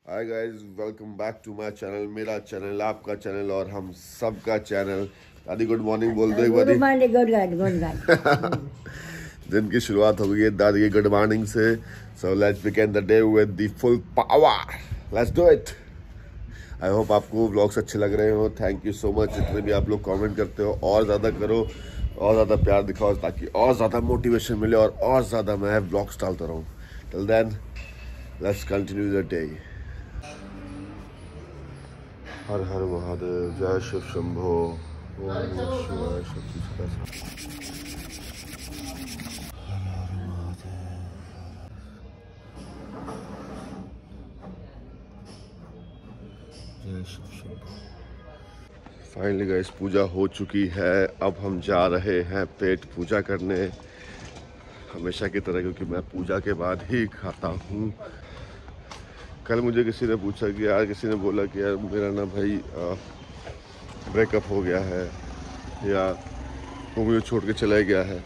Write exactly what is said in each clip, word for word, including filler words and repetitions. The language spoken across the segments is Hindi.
Hi guys, welcome back to my channel. मेरा चैनल, आपका चैनल और हम सबका चैनल। दादी गुड मॉर्निंग बोल दो एक बार। दिन की शुरुआत हो गई है दादी की गुड मॉर्निंग से। So let's begin the day with the full power. Let's do it. I hope आपको व्लॉग्स अच्छे लग रहे हो। Thank you so much. जितने भी आप लोग कमेंट करते हो और ज़्यादा करो, और ज़्यादा प्यार दिखाओ ताकि और ज़्यादा मोटिवेशन मिले और और ज़्यादा मैं व्लॉग्स डालता रहूँ। Till then let's continue the day. हर हर महादेव, जय शिव शंभो, ओम नमः शिवाय, शक्ति हर हर महादेव, जय शिव शंभो। फाइनली गाइस, पूजा हो चुकी है। अब हम जा रहे हैं पेट पूजा करने, हमेशा की तरह, क्योंकि मैं पूजा के बाद ही खाता हूँ। कल मुझे किसी ने पूछा कि यार, किसी ने बोला कि यार मेरा ना भाई ब्रेकअप हो गया है या वो मुझे छोड़ के चला गया है।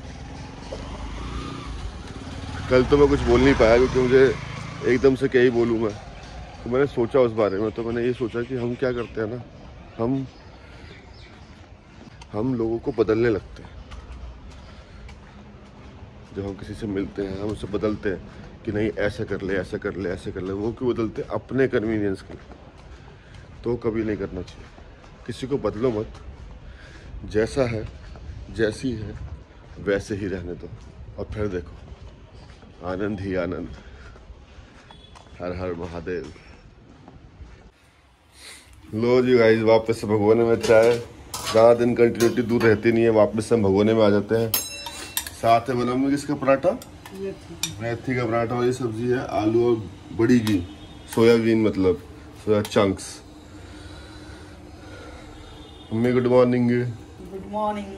कल तो मैं कुछ बोल नहीं पाया क्योंकि मुझे एकदम से क्या ही बोलूँ मैं। तो मैंने सोचा उस बारे में, तो मैंने ये सोचा कि हम क्या करते हैं ना, हम हम लोगों को बदलने लगते हैं। जब हम किसी से मिलते हैं हम उससे बदलते हैं कि नहीं ऐसा कर ले, ऐसा कर ले, ऐसे कर ले। वो क्यों बदलते? अपने कन्वीनियंस के लिए। तो कभी नहीं करना चाहिए। किसी को बदलो मत, जैसा है जैसी है वैसे ही रहने दो, और फिर देखो आनंद ही आनंद। हर हर महादेव। लो जी गाइस, वापस से भगोने में चाय। ज़्यादा दिन कंटिन्यूटी दूर रहती नहीं है, वापस से हम भगोने में आ जाते हैं। साथ में बना किसका पराठा? मेथी का पराठा। और ये सब्जी है आलू और बड़ी की सोयाबीन, मतलब soya chunks. Mummy good morning. Good morning.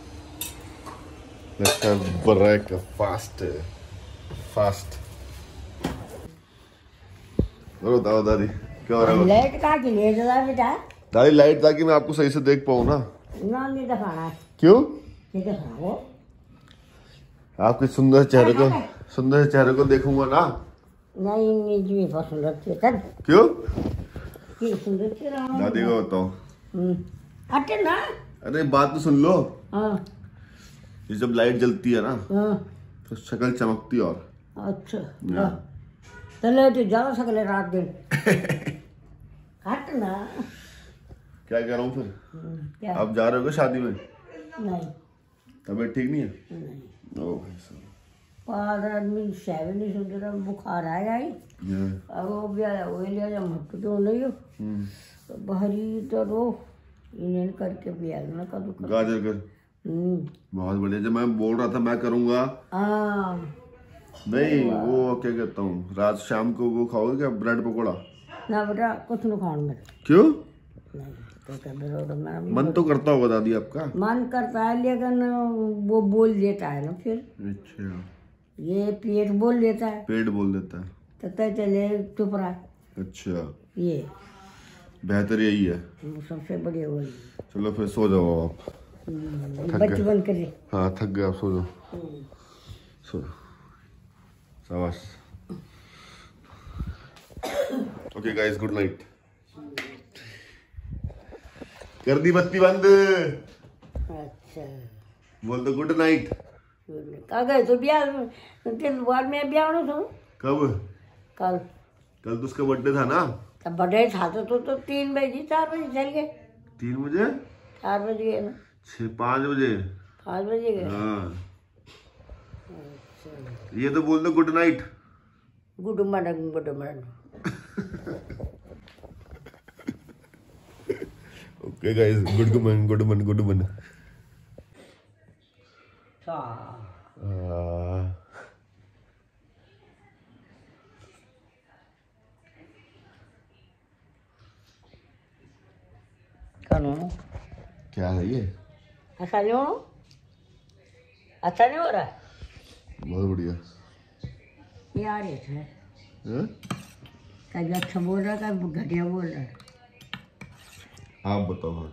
Let's have breakfast fast. बोलो दादा दादी क्या हो रहा है? लाइट का के लिए जला बेटा। दादी लाइट ताकि मैं आपको सही से देख पाऊँ ना। ना नहीं दिखाना। क्यों? नहीं दिखाओ। आपके सुंदर चेहरे को, सुंदर चेहरे को देखूंगा ना। नहीं नहीं जी, बहुत सुंदर चेहरा। क्यों? की सुंदर चेहरा। दादी को बताओ। हम्म अटे ना। अरे बात तो सुन लो। हाँ ये जब लाइट जलती है ना हाँ। तो शक्ल चमकती और। अच्छा तो लाइट ज्यादा सकले रात दिन। हट ना। क्या कह रहा हूँ फिर? क्या? आप जा रहे हो क्या शादी में? नहीं तबीयत ठीक नहीं है? नहीं। ओ भाई साहब, पार आदमी सेवन नहीं सुन रहा, बुखार आ जाए। अब वो भी आया वो लिया जा मत तो नहीं हो बाहरी तो रो इन्हें करके भी आया ना कदू गाजर कर। बहुत बढ़िया। जब मैं बोल रहा था मैं करूँगा, हाँ नहीं वो क्या कहता हूँ, रात शाम को वो खाओगे क्या, ब्रेड पकौड़ा? ना बेटा कुछ नहीं खाऊं मैं। क्यों? नहीं तो क्या बेटा, मेरा मन तो करता होगा दादी आपका? मन करता है लेकिन वो बोल देता है ना फिर। अच्छा, ये पेट बोल देता है। पेट बोल देता है तो तय चले चुप रहा। अच्छा, ये बेहतर यही है। सबसे बढ़िया वही। चलो फिर सो जाओ आप। बच्चे बंद कर। हाँ थक गए आप, सो जाओ। सो जाओ, शाबाश। Okay guys, good night. कर दी बत्ती बंद। अच्छा बोल दो गुड नाइट। कल गए तो ब्याह बाद में ब्याह होना था। कब? कल। कल तो उसका बर्थडे था ना। तब बर्थडे था तो, तो, तो तीन बजे चार बजे चल गए। तीन बजे? चार बजे गए ना। छः पाँच बजे? पाँच बजे गए। हाँ। ये तो बोल दो good night. Good morning good morning. Okay guys, good morning good morning good morning. क्या है ये? अच्छा नहीं हो? अच्छा नहीं हो रहा? बहुत बढ़िया। ये आ रहे थे। कभी अच्छा बोल रहा है, कभी घटिया बोल रहा है। आप बताओ।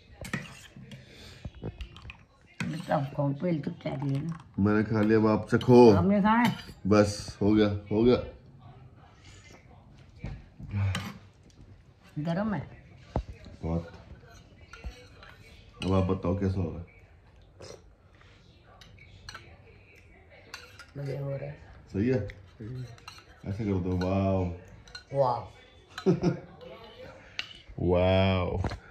अब कौन पहले तो चाट लिया ना। मैंने खा लिया, अब आप चखो। हमने खाना। बस हो गया, हो गया। गर्म है बहुत। अब आप बताओ कैसा हो रहा है? मजे हो रहा है। सही है। ऐसे कर दो, वाव वाह वाव।